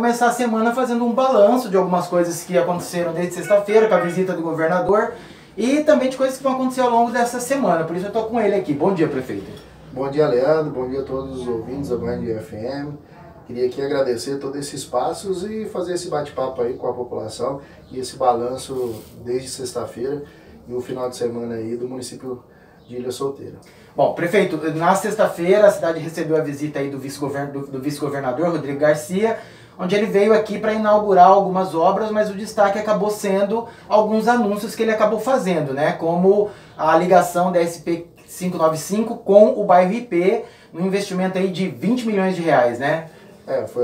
começar a semana fazendo um balanço de algumas coisas que aconteceram desde sexta-feira, com a visita do governador, e também de coisas que vão acontecer ao longo dessa semana. Por isso eu estou com ele aqui. Bom dia, prefeito. Bom dia, Leandro. Bom dia a todos os ouvintes da Band FM. Queria aqui agradecer todos esses passos e fazer esse bate-papo aí com a população e esse balanço desde sexta-feira e o final de semana aí do município de Ilha Solteira. Bom, prefeito, na sexta-feira a cidade recebeu a visita aí do vice-governador Rodrigo Garcia, onde ele veio aqui para inaugurar algumas obras, mas o destaque acabou sendo alguns anúncios que ele acabou fazendo, né? Como a ligação da SP 595 com o bairro IP, um investimento aí de 20 milhões de reais, né? Foi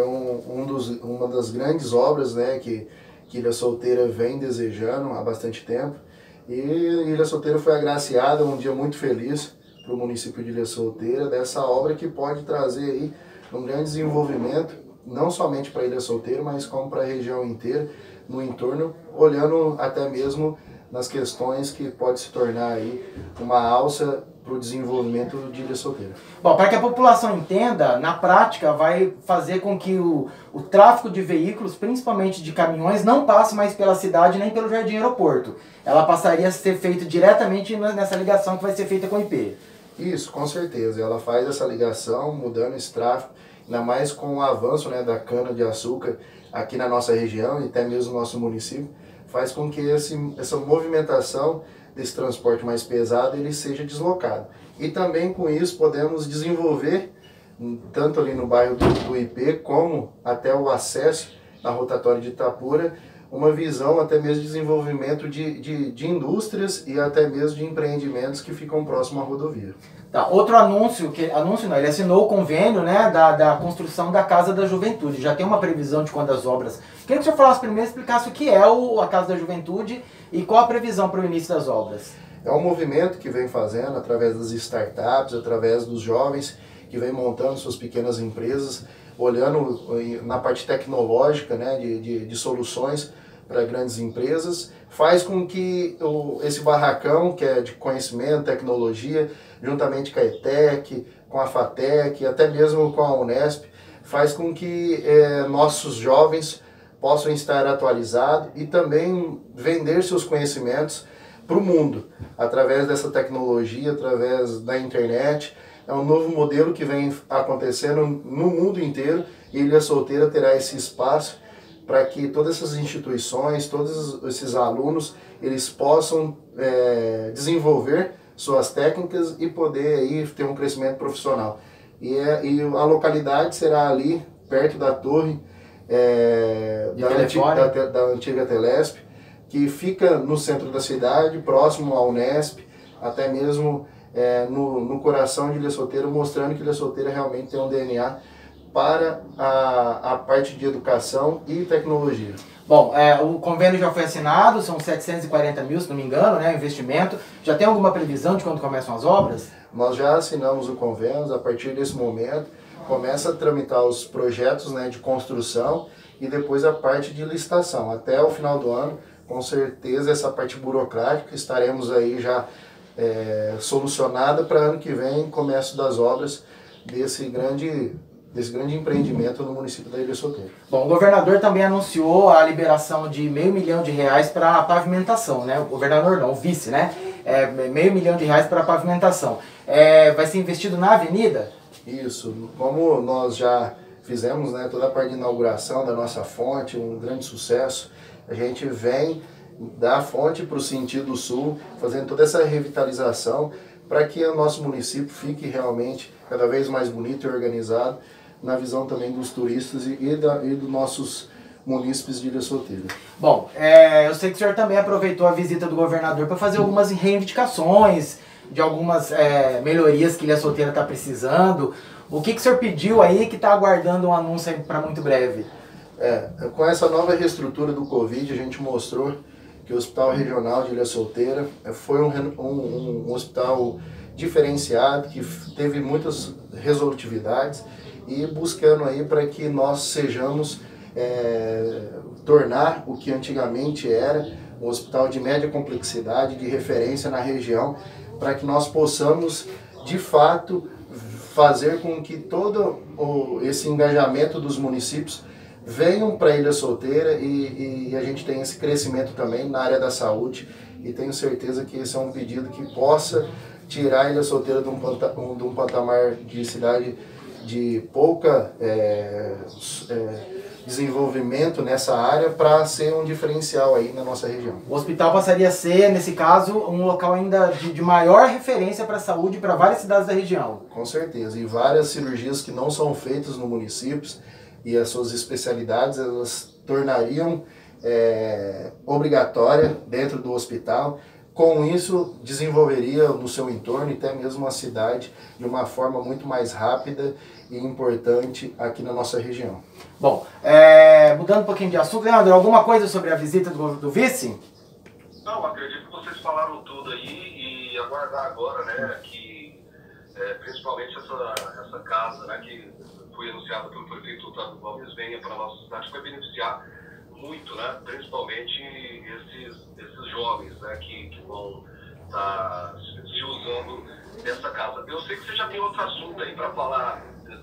uma das grandes obras, né, que Ilha Solteira vem desejando há bastante tempo. E Ilha Solteira foi agraciada um dia muito feliz para o município de Ilha Solteira dessa obra que pode trazer aí um grande desenvolvimento, não somente para Ilha Solteira, mas como para a região inteira, no entorno, olhando até mesmo nas questões que pode se tornar aí uma alça para o desenvolvimento de Ilha Solteira. Bom, para que a população entenda, na prática vai fazer com que o tráfego de veículos, principalmente de caminhões, não passe mais pela cidade nem pelo Jardim Aeroporto. Ela passaria a ser feita diretamente nessa ligação que vai ser feita com o IP. Isso, com certeza. Ela faz essa ligação, mudando esse tráfego, ainda mais com o avanço, né, da cana-de-açúcar aqui na nossa região e até mesmo no nosso município, faz com que essa movimentação desse transporte mais pesado ele seja deslocado. E também com isso podemos desenvolver, tanto ali no bairro do IP, como até o acesso na rotatória de Itapura, uma visão até mesmo de desenvolvimento de indústrias e até mesmo de empreendimentos que ficam próximo à rodovia. Tá, outro anúncio, ele assinou o convênio, né, da construção da Casa da Juventude. Já tem uma previsão de quando as obras... Queria que o senhor falasse primeiro, explicasse o que é a Casa da Juventude e qual a previsão para o início das obras. É um movimento que vem fazendo através das startups, através dos jovens que vem montando suas pequenas empresas, olhando na parte tecnológica, né, de soluções para grandes empresas, faz com que esse barracão, que é de conhecimento, tecnologia, juntamente com a ETEC, com a FATEC, até mesmo com a Unesp, faz com que nossos jovens possam estar atualizados e também vender seus conhecimentos para o mundo, através dessa tecnologia, através da internet. É um novo modelo que vem acontecendo no mundo inteiro e Ilha Solteira terá esse espaço para que todas essas instituições, todos esses alunos, eles possam desenvolver suas técnicas e poder aí ter um crescimento profissional. E a localidade será ali, perto da torre da antiga Telesp, que fica no centro da cidade, próximo à Unesp, até mesmo no coração de Ilha Solteira, mostrando que Ilha Solteira realmente tem um DNA para a parte de educação e tecnologia. Bom, o convênio já foi assinado, são 740 mil, se não me engano, né, investimento. Já tem alguma previsão de quando começam as obras? Nós já assinamos o convênio, a partir desse momento começa a tramitar os projetos, né, de construção e depois a parte de licitação. Até o final do ano, com certeza, essa parte burocrática estaremos aí já solucionada para ano que vem, começo das obras desse grande empreendimento no município da Ilha Solteira. Bom, o governador também anunciou a liberação de R$500 milhão para pavimentação, né? O governador não, o vice, né? R$500 milhão para pavimentação. Vai ser investido na avenida? Isso, como nós já fizemos, né, toda a parte de inauguração da nossa fonte, um grande sucesso, a gente vem da fonte para o sentido sul, fazendo toda essa revitalização para que o nosso município fique realmente cada vez mais bonito e organizado, na visão também dos turistas e dos nossos munícipes de Ilha Solteira. Bom, eu sei que o senhor também aproveitou a visita do governador para fazer algumas reivindicações de algumas melhorias que Ilha Solteira está precisando. O que o senhor pediu aí que está aguardando um anúncio para muito breve? Com essa nova reestrutura do Covid, a gente mostrou que o Hospital Regional de Ilha Solteira foi um hospital diferenciado, que teve muitas resolutividades e buscando aí para que nós sejamos, tornar o que antigamente era um hospital de média complexidade, de referência na região, para que nós possamos, de fato, fazer com que todo esse engajamento dos municípios venham para Ilha Solteira e a gente tem esse crescimento também na área da saúde, e tenho certeza que esse é um pedido que possa tirar a Ilha Solteira de um patamar de cidade de pouca desenvolvimento nessa área para ser um diferencial aí na nossa região. O hospital passaria a ser, nesse caso, um local ainda de maior referência para a saúde para várias cidades da região. Com certeza, e várias cirurgias que não são feitas no município e as suas especialidades, elas tornariam obrigatória dentro do hospital. Com isso, desenvolveria no seu entorno e até mesmo a cidade de uma forma muito mais rápida e importante aqui na nossa região. Bom, mudando um pouquinho de assunto, Leandro, alguma coisa sobre a visita do vice? Não, acredito que vocês falaram tudo aí e aguardar agora, né, que principalmente essa casa, né, que foi anunciada pelo prefeito Otávio Gomes, venha para a nossa cidade, vai beneficiar muito, né, principalmente esses jovens, né, que vão estar se usando dessa casa. Eu sei que você já tem outro assunto aí para falar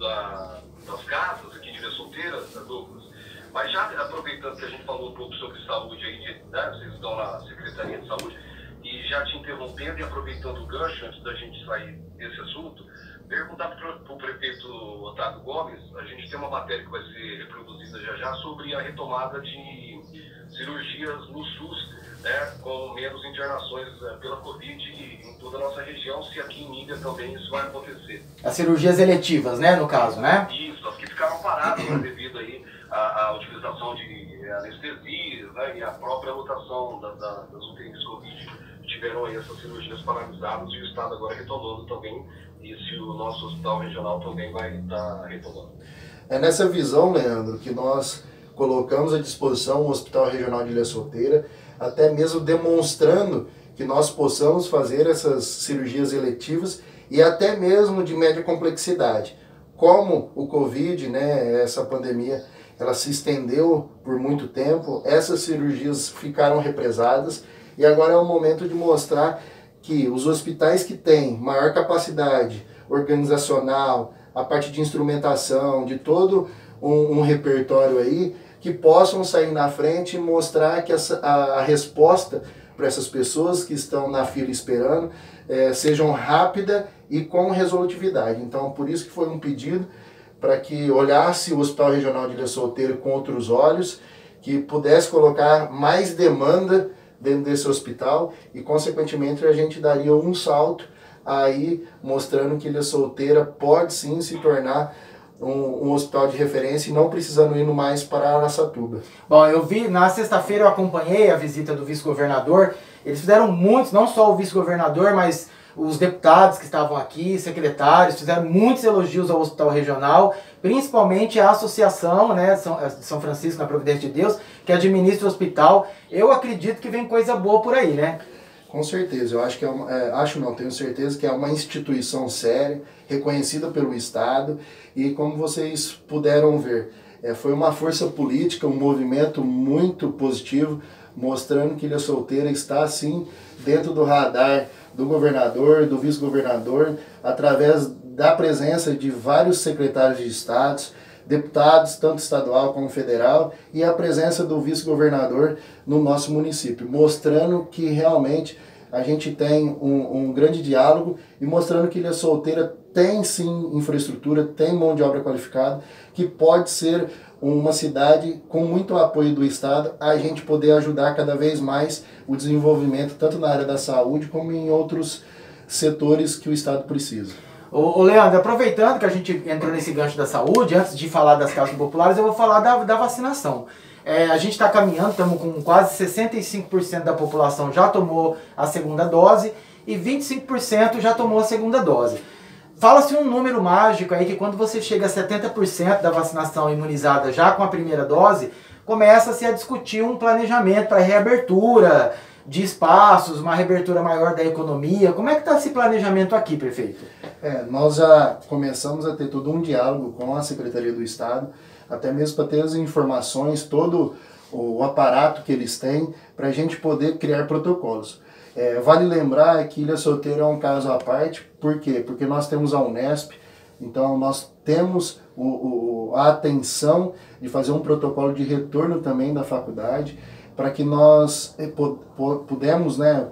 das casas aqui de Ilha Solteira, Douglas, mas já aproveitando que a gente falou um pouco sobre saúde aí, né, vocês estão na Secretaria de Saúde, e já te interrompendo e aproveitando o gancho antes da gente sair desse assunto, perguntar para o prefeito Otávio Gomes, a gente tem uma matéria que vai ser reproduzida já sobre a retomada de cirurgias no SUS, né, com menos internações pela Covid em toda a nossa região, se aqui em Ilha também isso vai acontecer. As cirurgias eletivas, né, no caso, né? Isso, as que ficaram paradas, né, devido aí à utilização de anestesias, né, e a própria lotação das UTIs Covid, tiveram aí essas cirurgias paralisadas e o Estado agora retomando também, e se o nosso hospital regional também vai estar retomando. É nessa visão, Leandro, que nós colocamos à disposição o Hospital Regional de Ilha Solteira, até mesmo demonstrando que nós possamos fazer essas cirurgias eletivas e até mesmo de média complexidade. Como o Covid, né, essa pandemia, ela se estendeu por muito tempo, essas cirurgias ficaram represadas e agora é o momento de mostrar que os hospitais que têm maior capacidade organizacional, a parte de instrumentação, de todo um repertório aí, que possam sair na frente e mostrar que a resposta para essas pessoas que estão na fila esperando sejam rápida e com resolutividade. Então, por isso que foi um pedido para que olhasse o Hospital Regional de Ilha Solteira com outros olhos, que pudesse colocar mais demanda dentro desse hospital e, consequentemente, a gente daria um salto aí, mostrando que Ilha Solteira pode sim se tornar um hospital de referência e não precisando ir mais para Araçatuba. Bom, eu vi, na sexta-feira eu acompanhei a visita do vice-governador, eles fizeram muitos, não só o vice-governador, mas os deputados que estavam aqui, secretários, fizeram muitos elogios ao hospital regional, principalmente a associação, né, São Francisco na Providência de Deus, que administra o hospital. Eu acredito que vem coisa boa por aí, né? Com certeza, eu acho que tenho certeza que é uma instituição séria, reconhecida pelo Estado e, como vocês puderam ver, foi uma força política, um movimento muito positivo, mostrando que Ilha Solteira está, sim, dentro do radar do governador, do vice-governador, através da presença de vários secretários de estados, deputados, tanto estadual como federal, e a presença do vice-governador no nosso município, mostrando que realmente a gente tem um grande diálogo e mostrando que Ilha Solteira tem sim infraestrutura, tem mão de obra qualificada, que pode ser uma cidade com muito apoio do Estado, a gente poder ajudar cada vez mais o desenvolvimento, tanto na área da saúde como em outros setores que o Estado precisa. Ô Leandro, aproveitando que a gente entrou nesse gancho da saúde, antes de falar das casas populares, eu vou falar da vacinação. A gente está caminhando, estamos com quase 65% da população já tomou a segunda dose e 25% já tomou a segunda dose. Fala-se um número mágico aí que quando você chega a 70% da vacinação imunizada já com a primeira dose, começa-se a discutir um planejamento para reabertura de espaços, uma reabertura maior da economia. Como é que está esse planejamento aqui, prefeito? Nós já começamos a ter todo um diálogo com a Secretaria do Estado, até mesmo para ter as informações, todo o aparato que eles têm, para a gente poder criar protocolos. Vale lembrar que Ilha Solteira é um caso à parte, por quê? Porque nós temos a Unesp, então nós temos a atenção de fazer um protocolo de retorno também da faculdade, para que nós pudemos, né,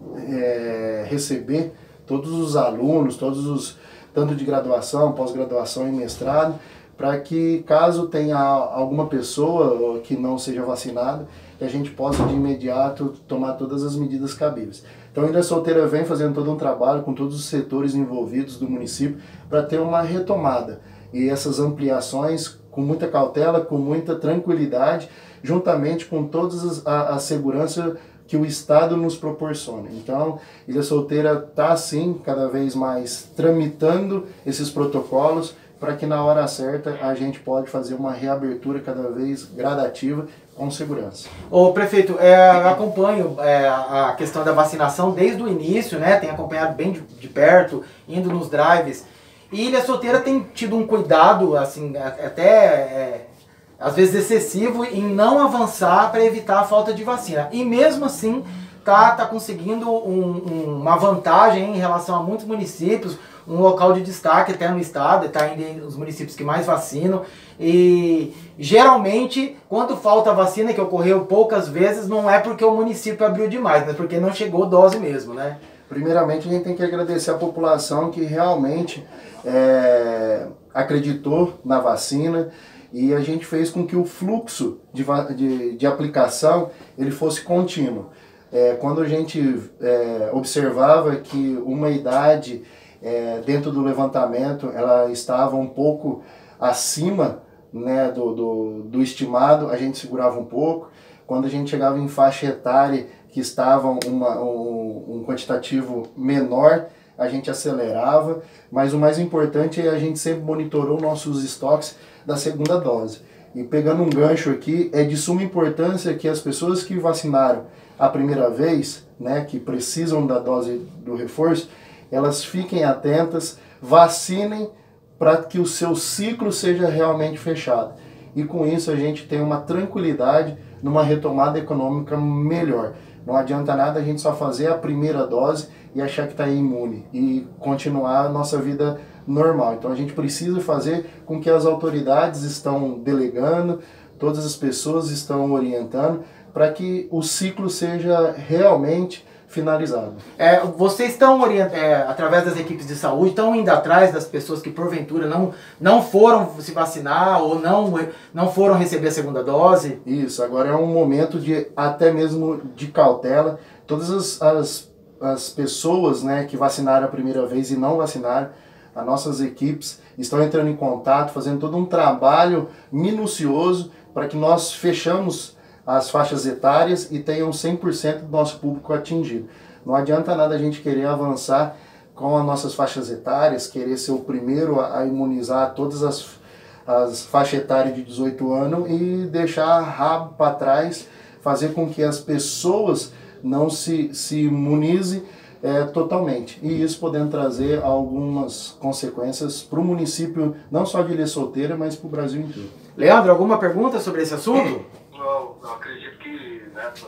receber todos os alunos, tanto de graduação, pós-graduação e mestrado, para que caso tenha alguma pessoa que não seja vacinada, que a gente possa de imediato tomar todas as medidas cabíveis. Então a Ilha Solteira vem fazendo todo um trabalho com todos os setores envolvidos do município para ter uma retomada e essas ampliações com muita cautela, com muita tranquilidade, juntamente com todas a segurança que o Estado nos proporciona. Então, Ilha Solteira está, sim, cada vez mais tramitando esses protocolos para que na hora certa a gente pode fazer uma reabertura cada vez gradativa com segurança. Ô prefeito, eu acompanho a questão da vacinação desde o início, né? Tenho acompanhado bem de perto, indo nos drives. E Ilha Solteira tem tido um cuidado, assim, até às vezes excessivo, em não avançar para evitar a falta de vacina. E mesmo assim, tá conseguindo uma vantagem em relação a muitos municípios, um local de destaque até no estado, está entre os municípios que mais vacinam. E geralmente, quando falta vacina, que ocorreu poucas vezes, não é porque o município abriu demais, mas porque não chegou dose mesmo, né? Primeiramente, a gente tem que agradecer a população que realmente acreditou na vacina, e a gente fez com que o fluxo de aplicação ele fosse contínuo. Quando a gente observava que uma idade dentro do levantamento ela estava um pouco acima, né, do estimado, a gente segurava um pouco. Quando a gente chegava em faixa etária que estava um quantitativo menor, a gente acelerava, mas o mais importante é a gente sempre monitorou nossos estoques da segunda dose. E pegando um gancho aqui, é de suma importância que as pessoas que vacinaram a primeira vez, né, que precisam da dose do reforço, elas fiquem atentas, vacinem para que o seu ciclo seja realmente fechado. E com isso a gente tem uma tranquilidade numa retomada econômica melhor. Não adianta nada a gente só fazer a primeira dose e achar que está imune e continuar a nossa vida normal. Então a gente precisa fazer com que as autoridades estão delegando, todas as pessoas estão orientando para que o ciclo seja realmente finalizado. Vocês estão através das equipes de saúde, estão indo atrás das pessoas que porventura não foram se vacinar ou não foram receber a segunda dose? Isso, agora é um momento de até mesmo de cautela. Todas as pessoas, né, que vacinaram a primeira vez e não vacinaram, as nossas equipes estão entrando em contato, fazendo todo um trabalho minucioso para que nós fechamos as faixas etárias e tenham 100% do nosso público atingido. Não adianta nada a gente querer avançar com as nossas faixas etárias, querer ser o primeiro a imunizar todas as faixas etárias de 18 anos e deixar rabo para trás, fazer com que as pessoas não se imunizem totalmente. E isso podendo trazer algumas consequências para o município, não só de Ilha Solteira, mas para o Brasil inteiro. Leandro, alguma pergunta sobre esse assunto? Eu acredito que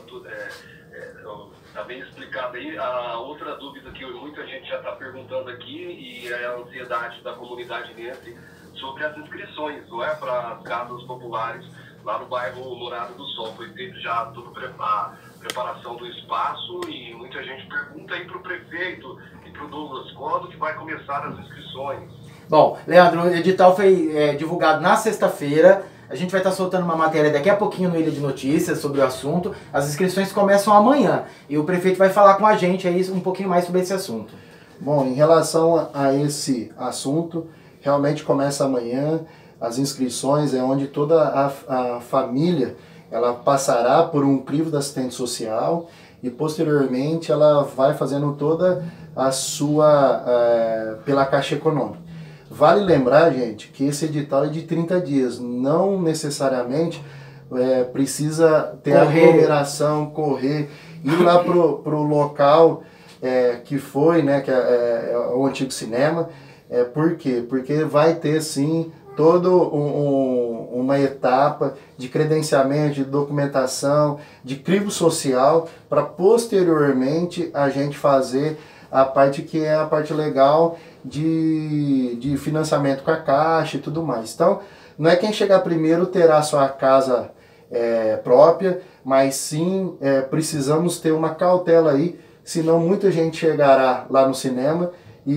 está bem explicado aí. A outra dúvida que muita gente já está perguntando aqui, e é a ansiedade da comunidade nesse sobre as inscrições, não é, para as casas populares lá no bairro Morada do Sol. Foi feito já toda a preparação do espaço e muita gente pergunta aí para o prefeito e para o Douglas quando que vai começar as inscrições. Bom, Leandro, o edital foi divulgado na sexta-feira. A gente vai estar soltando uma matéria daqui a pouquinho no Ilha de Notícias sobre o assunto. As inscrições começam amanhã e o prefeito vai falar com a gente aí um pouquinho mais sobre esse assunto. Bom, em relação a esse assunto, realmente começa amanhã. As inscrições é onde toda a família ela passará por um crivo da assistente social e posteriormente ela vai fazendo toda a sua pela Caixa Econômica. Vale lembrar, gente, que esse edital é de 30 dias, não necessariamente precisa ter aglomeração, correr, ir lá pro local que foi, né, que é o antigo cinema. Por quê? Porque vai ter sim toda uma etapa de credenciamento, de documentação, de crivo social, para posteriormente a gente fazer a parte que é a parte legal, de financiamento com a Caixa e tudo mais. Então, não é quem chegar primeiro terá sua casa própria, mas sim precisamos ter uma cautela aí, senão muita gente chegará lá no cinema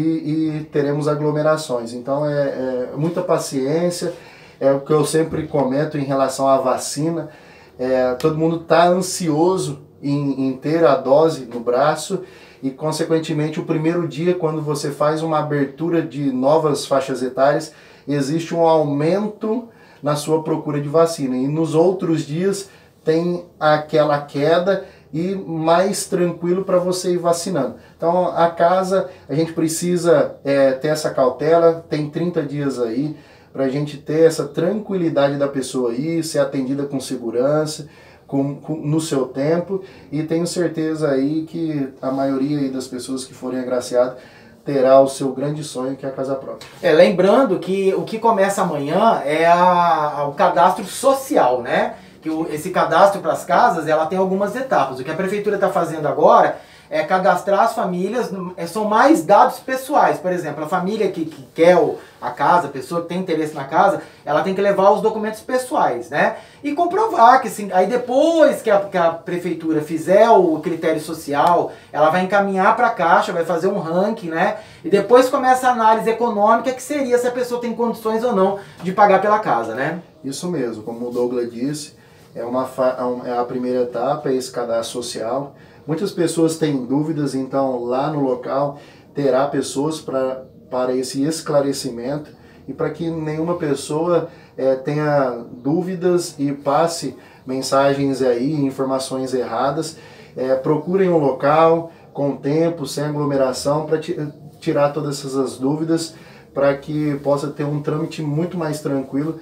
e teremos aglomerações. Então muita paciência, é o que eu sempre comento em relação à vacina. Todo mundo está ansioso em ter a dose no braço e, consequentemente, o primeiro dia, quando você faz uma abertura de novas faixas etárias, existe um aumento na sua procura de vacina. E nos outros dias tem aquela queda e mais tranquilo para você ir vacinando. Então a casa, a gente precisa ter essa cautela, tem 30 dias aí para a gente ter essa tranquilidade da pessoa aí, ser atendida com segurança, no seu tempo, e tenho certeza aí que a maioria aí das pessoas que forem agraciadas terá o seu grande sonho, que é a casa própria. Lembrando que o que começa amanhã é o cadastro social, né? Que esse cadastro para as casas, ela tem algumas etapas. O que a prefeitura está fazendo agora é cadastrar as famílias, são mais dados pessoais. Por exemplo, a família que quer a casa, a pessoa que tem interesse na casa, ela tem que levar os documentos pessoais, né? E comprovar que, sim, aí depois que a prefeitura fizer o critério social, ela vai encaminhar para a Caixa, vai fazer um ranking, né? E depois começa a análise econômica, que seria se a pessoa tem condições ou não de pagar pela casa, né? Isso mesmo, como o Douglas disse, é a primeira etapa, é esse cadastro social. Muitas pessoas têm dúvidas, então lá no local terá pessoas para esse esclarecimento e para que nenhuma pessoa tenha dúvidas e passe mensagens aí, informações erradas. Procurem um local com tempo, sem aglomeração, para tirar todas essas dúvidas, para que possa ter um trâmite muito mais tranquilo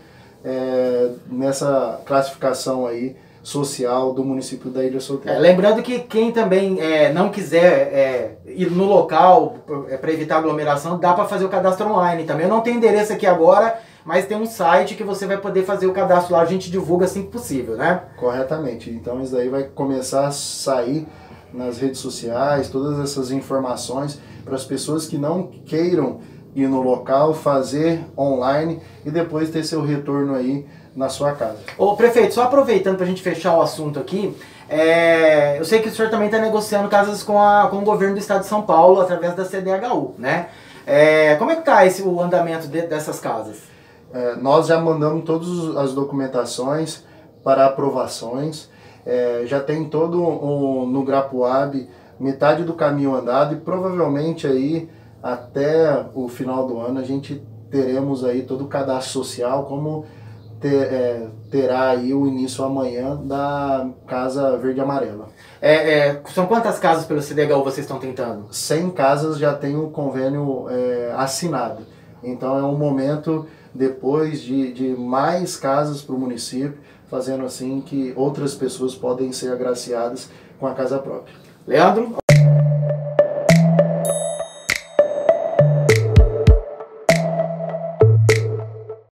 nessa classificação aí social do município da Ilha Solteira. Lembrando que quem também não quiser ir no local para evitar aglomeração, dá para fazer o cadastro online também. Eu não tenho endereço aqui agora, mas tem um site que você vai poder fazer o cadastro lá, a gente divulga assim que possível, né? Corretamente. Então isso daí vai começar a sair nas redes sociais, todas essas informações para as pessoas que não queiram ir no local, fazer online e depois ter seu retorno aí na sua casa. Ô prefeito, só aproveitando para a gente fechar o assunto aqui, eu sei que o senhor também está negociando casas com o governo do estado de São Paulo através da CDHU, né? Como é que está o andamento dessas casas? Nós já mandamos todas as documentações para aprovações, já tem todo no Grapuabe metade do caminho andado e provavelmente aí até o final do ano a gente teremos aí todo o cadastro social, como terá aí o início amanhã da Casa Verde e Amarela. São quantas casas pelo CDHU vocês estão tentando? 100 casas já tem o convênio assinado. Então é um momento depois de mais casas para o município, fazendo assim que outras pessoas podem ser agraciadas com a casa própria. Leandro?